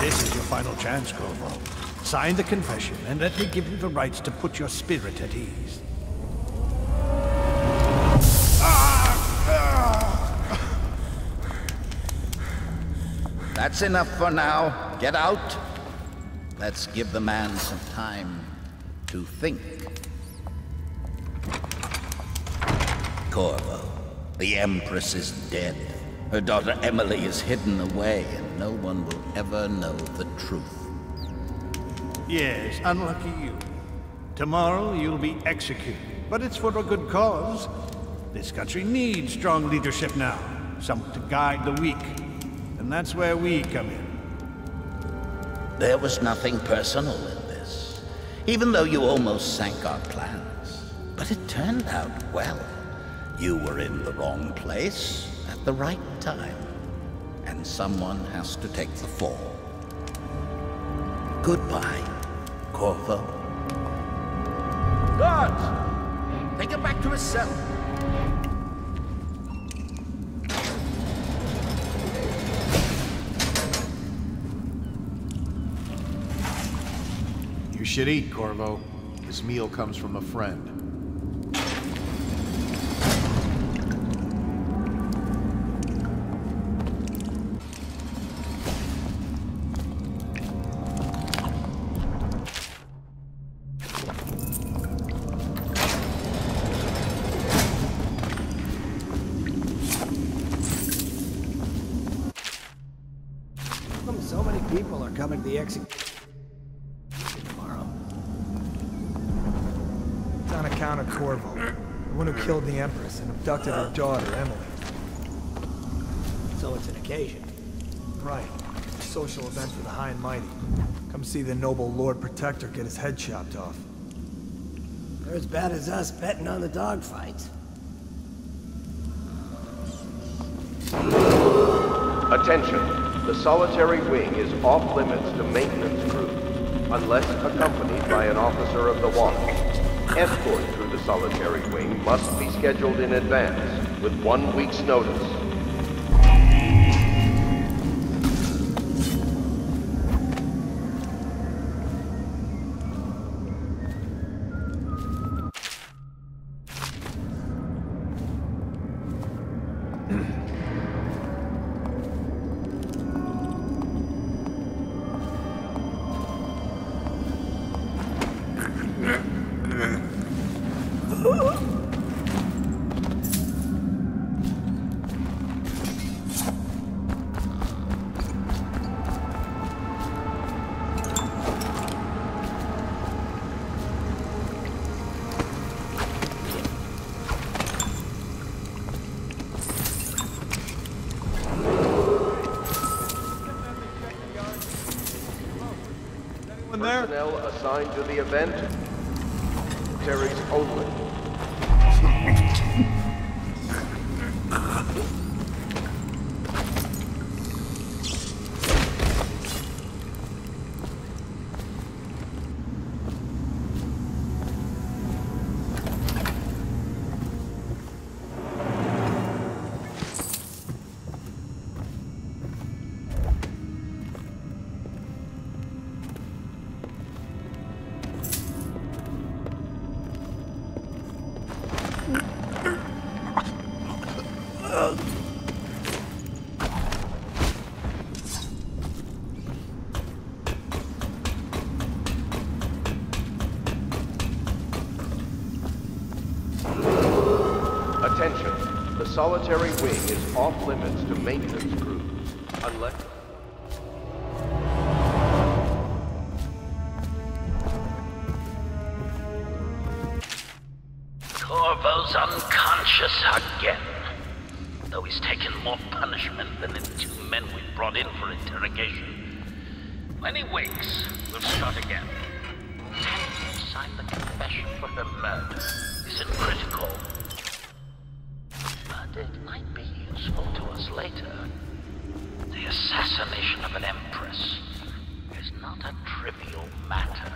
This is your final chance, Corvo. Sign the confession, and let me give you the rights to put your spirit at ease. That's enough for now. Get out. Let's give the man some time to think. Corvo, the Empress is dead. Her daughter Emily is hidden away, and no one will ever know the truth. Yes, unlucky you. Tomorrow you'll be executed, but it's for a good cause. This country needs strong leadership now, someone to guide the weak. And that's where we come in. There was nothing personal in this, even though you almost sank our plans. But it turned out well. You were in the wrong place at the right time, and someone has to take the fall. Goodbye, Corvo. Guards! Take him back to his cell. You should eat, Corvo. This meal comes from a friend. So many people are coming to the execution tomorrow. It's on account of Corvo, the one who killed the Empress and abducted her daughter, Emily. So it's an occasion. Right. A social event for the high and mighty. Come see the noble Lord Protector get his head chopped off. They're as bad as us betting on the dogfights. Attention. The solitary wing is off limits to maintenance crews, unless accompanied by an officer of the watch. Escort through the solitary wing must be scheduled in advance, with 1 week's notice. Personnel assigned to the event, militaries only. Attention, the solitary wing is off limits to maintenance crews, unless... Corvo's unconscious again, though he's taken more punishment than the 2 men we brought in for interrogation. When he wakes, we'll start again. Sign the confession for her murder isn't critical. But it might be useful to us later. The assassination of an Empress is not a trivial matter.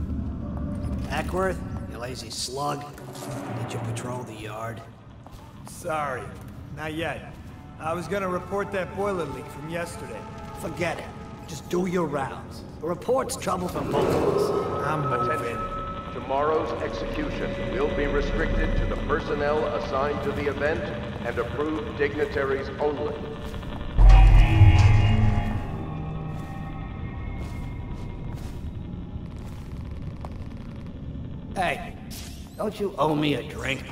Ackworth, you lazy slug. Did you patrol the yard? Sorry, not yet. I was gonna report that boiler leak from yesterday. Forget it. Just do your rounds. A report's trouble for both of us. I'm Attention. moving. Tomorrow's execution will be restricted to the personnel assigned to the event and approved dignitaries only. Hey, don't you owe me a drink?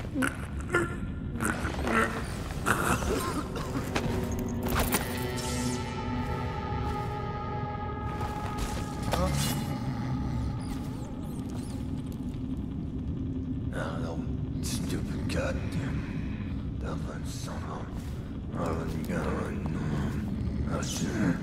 Stupid goddamn Dublin somehow. Oh, you gotta run. Oh, sure.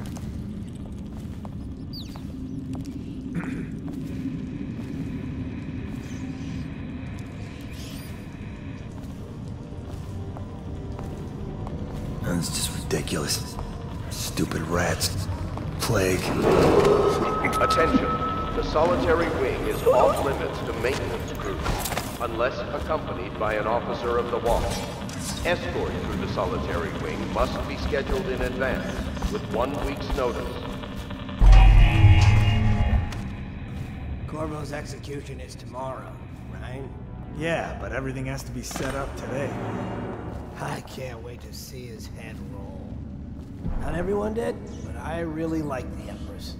That's just ridiculous. Stupid rats. Plague. Attention. The solitary wing is off limits to maintenance crews, unless accompanied by an officer of the watch. Escort through the solitary wing must be scheduled in advance, with 1 week's notice. Corvo's execution is tomorrow, right? Yeah, but everything has to be set up today. I can't wait to see his head roll. Not everyone did, but I really like the Empress.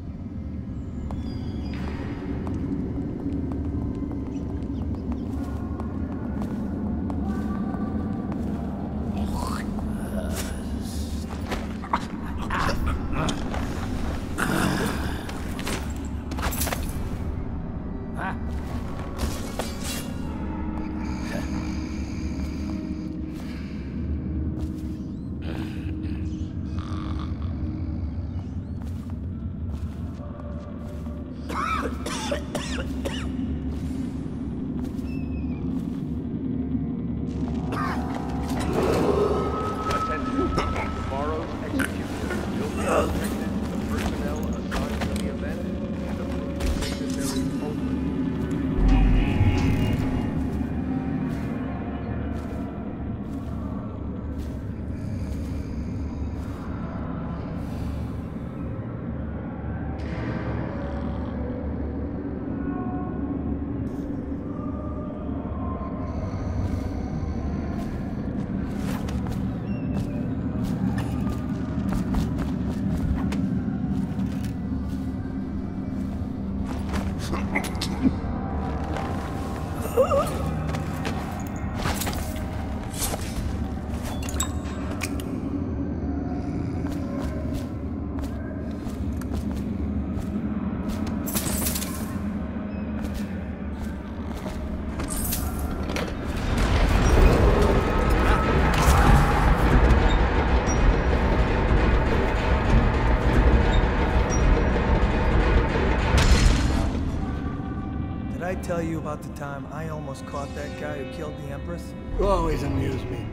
Did I tell you about the time I almost caught that guy who killed the Empress? You always amuse me.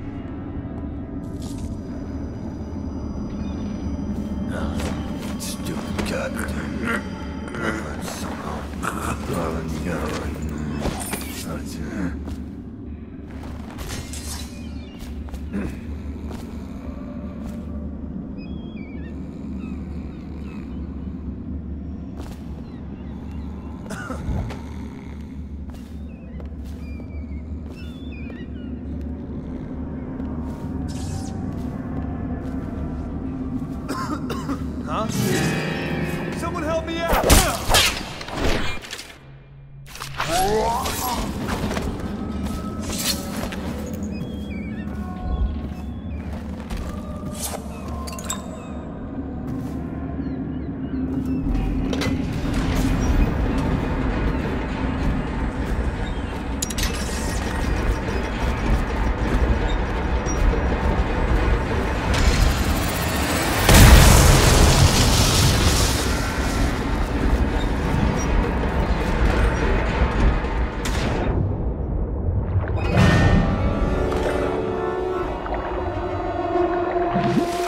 Stupid goddamn Dublin somehow. Oh, you gotta run. Oh, sure. Huh? Someone help me out! You